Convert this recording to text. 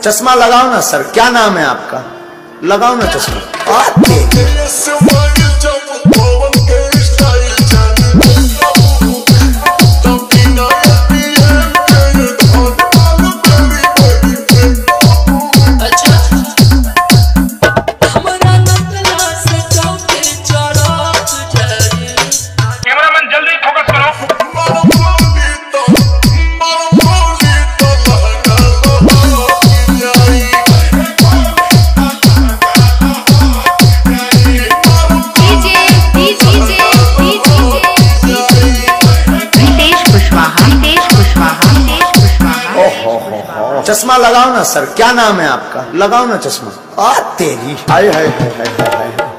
चश्मा लगाओ ना सर, क्या नाम है आपका? लगाओ ना चश्मा। चश्मा लगाओ ना सर, क्या नाम है आपका? लगाओ ना चश्मा। तेरी हाय हाय हाय हाय हाय।